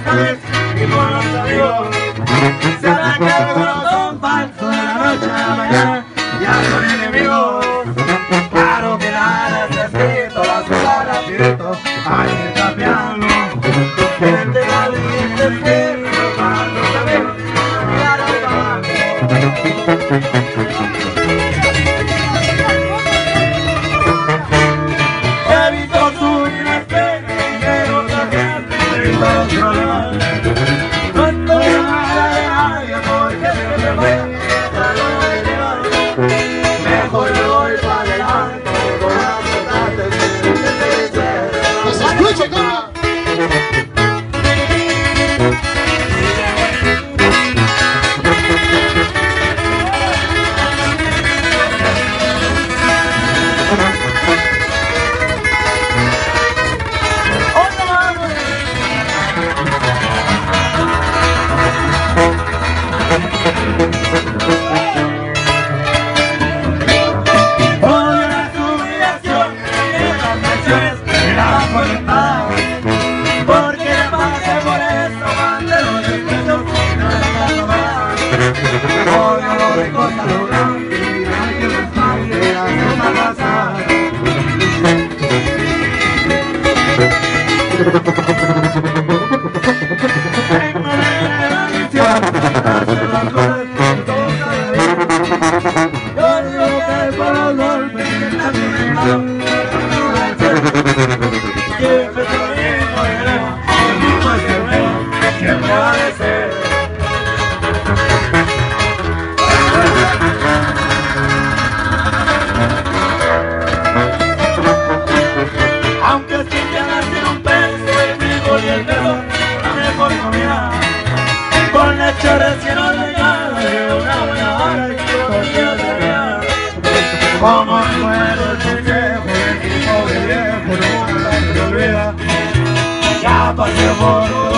amistades y por los amigos. Se arranca el corazón falso de la noche a la mañana, ya son enemigos. Claro que nada está escrito, las cosas rapidito hay que cambiarlo. El teclado y el cielo para no saber mirar abajo. Evito sufrir pena y quiero cambiar de todos problemas. No estoy nada de nadie porque siempre me mejor me voy para adelante con las tardes que se escuche como recién olvidado de una buena hora y todavía tenía como recuerdo el viejo, el tipo de viejo, nunca se olvida. Ya pasé por